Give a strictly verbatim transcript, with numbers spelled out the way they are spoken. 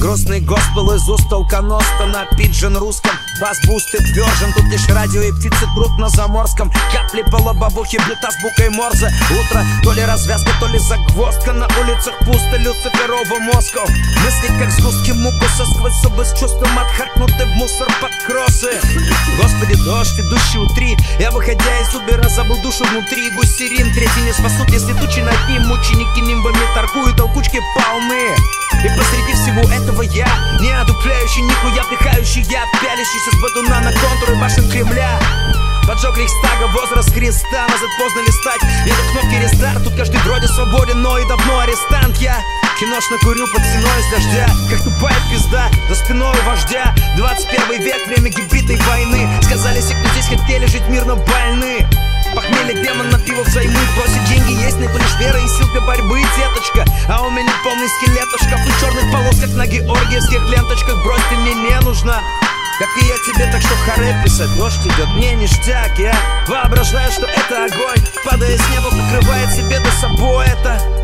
Грустный госпел из уст толконоста на пиджин русском. Бас-буст и твержен, тут лишь радио и птицы труд на заморском. Капли по лобовухе бьют азбукой Морзе. Утро, то ли развязка, то ли загвоздка. На улицах пусто, Люциферова Москва. Мысли как сгустки мукуса, сквозь зубы с чувством отхаркнуты в мусор под кроссы. Господи, дождь, идущий у три. Я, выходя из Убера, забыл душу внутри. Гусерин, третий не спасут, если тучи над ним. Мученики нимбами торгуют, толкучки полны. И посреди всего этого я, не одупляющий, нихуя пихающий я, пялящийся с бадуна на контуры башен Кремля. Поджог Рейхстага, возраст Христа, назад поздно листать. Нет кнопки рестарт, тут каждый вроде свободен, но и давно арестант я. Киношно курю под стеной с дождя, как тупая пизда за спиной у вождя. Двадцать первый век, время гибридной войны. Сказали все, кто здесь хотели жить мирно, больны. Похмелье, демон на пиво взаймы. Просит деньги есть, найду лишь вера и сил для борьбы, деточка. А у меня полный скелет, в шкафу черных полос, как на георгиевских ленточках. Брось, ты мне не нужна, как и я тебе, так что харе писать. Дождь идет, мне ништяк, я воображаю, что это огонь, падая с неба, покрывает себе до собой это.